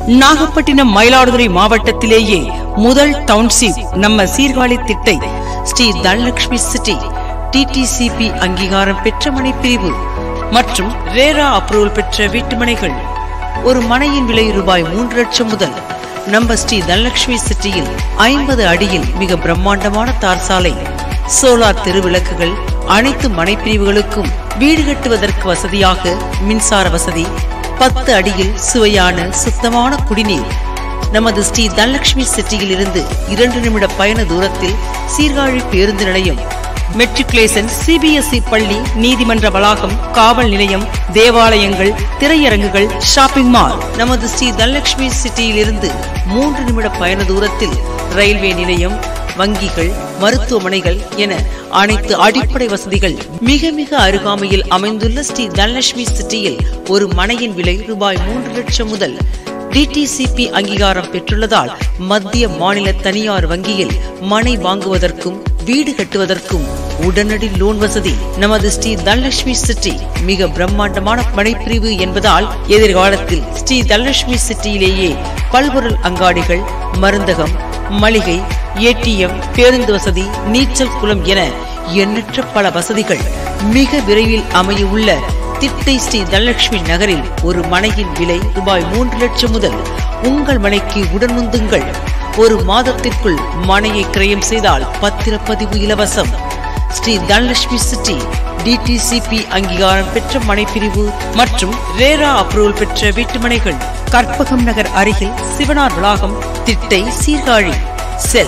நாகப்பட்டினம் மயிலாடுதுறை மாவட்டத்திலேயே முதல் டவுன்ஷிப் நம்ம சீர்காழி திட்டை ஸ்ரீ தனலட்சுமி சிட்டி டிடிசிபி அங்கீகாரம் பெற்ற மனைப்பிரிவு மற்றும் ரேரா அப்ரூவல் பெற்ற வீட்டுமனைகள். ஒரு மனையின் விலை ரூபாய் 3 லட்சம் முதல். நம்ம ஸ்ரீ தனலட்சுமி சிட்டியில் 50 அடியில் மிக பிரம்மாண்டமான தார் சாலை, சோலார் தெருவிளக்குகள், அனைத்து மனைப்பிரிவுகளுக்கும் வீடு கட்டுவதற்கு வசதியாக மின்சார வசதி, 10 அடியில் சுவையான சுத்தமான குடிநீர். நமது ஸ்ரீ தனலட்சுமி சிட்டியில் இருந்து 2 நிமிட பயண தூரத்தில் சீர்காழி பேருந்து நிலையம், மெட்ரிகுலேஷன், சிபிஎஸ்இ பள்ளி, நீதிமன்ற வளாகம், காவல் நிலையம், தேவாலயங்கள், திரையரங்குகள், ஷாப்பிங் மால். நமது ஸ்ரீ தனலட்சுமி சிட்டியில் இருந்து 3 நிமிட பயண தூரத்தில் ரயில்வே நிலையம், வங்கிகள், மருத்துவமனைகள் என அனைத்து அடிப்படை வசதிகள் மிக மிக அருகாமையில் அமைந்துள்ள ஸ்ரீ தனலட்சுமி சிட்டியில் ஒரு மனையின் விலை ரூபாய் 3 லட்சம் முதல். டிடிசிபி அங்கீகாரம் பெற்றுள்ளதால் மத்திய மாநில தனியார் வங்கியில் மனை வாங்குவதற்கும் வீடு கட்டுவதற்கும் உடனடி லோன் வசதி. நமது ஸ்ரீ தனலட்சுமி சிட்டி மிக பிரம்மாண்டமான மனைப்பிரிவு என்பதால் எதிர்காலத்தில் ஸ்ரீ தனலட்சுமி சிட்டியிலேயே பல்பொருள் அங்காடிகள், மருந்தகம், மளிகை, ஏடிஎம், பேருந்து வசதி, நீச்சல் குளம் என எண்ணற்ற பல வசதிகள் மிக விரைவில் அமைய உள்ள திட்டை ஸ்ரீ தனலட்சுமி நகரில் ஒரு மனையின் விலை ரூபாய் 3 லட்சம் முதல். உங்கள் மனைக்கு உடன் முந்துங்கள். ஒரு மாதத்திற்குள் மனையை கிரயம் செய்தால் பத்திரப்பதிவு இலவசம். ஸ்ரீ தனலட்சுமி சிட்டி டிடிசிபி அங்கீகாரம் பெற்ற மனைப்பிரிவு மற்றும் ரேரா அப்ரூவல் பெற்ற வீட்டுமனைகள். கற்பகம் நகர் அருகில் சிவனார் வளாகம், திட்டை, சீர்காழி. செல்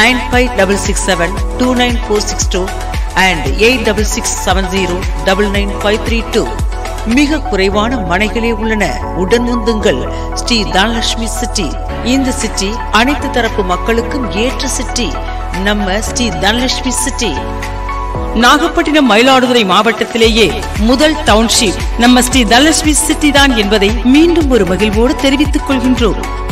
9566729462 and 8667099532. மிக குறைவான மனைகளே உள்ளன. உடன் முந்துங்கள். ஸ்ரீ தனலட்சுமி சிட்டி. இந்த சிட்டி அனைத்து தரப்பு மக்களுக்கும் ஏற்ற சிட்டி. நம்ம ஸ்ரீ தனலட்சுமி சிட்டி நாகப்பட்டினம் மயிலாடுதுறை மாவட்டத்திலேயே முதல் டவுன்ஷிப் நம்ம ஸ்ரீ தனலட்சுமி சிட்டி தான் என்பதை மீண்டும் ஒரு மகிழ்வோடு தெரிவித்துக் கொள்கின்றோம்.